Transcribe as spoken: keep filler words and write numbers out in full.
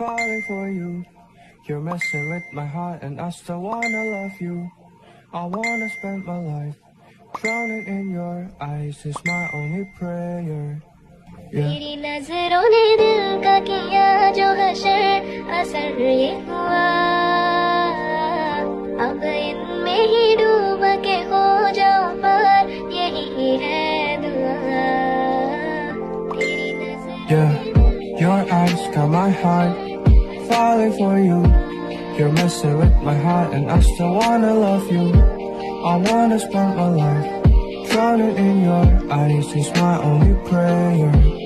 falling for you. You're messing with my heart and I still wanna love you. I wanna spend my life drowning in your eyes is my only prayer. तेरी नजरों ने दिल का किया जो हशर असर ये हुआ, अब इनमें ही डूब के हो जाऊं पर यही है दुआ। तेरी नजरों Yeah, your eyes got my heart falling for you. You're messing with my heart and I still wanna love you. I wanna spend my life drowning in your eyes is my only prayer.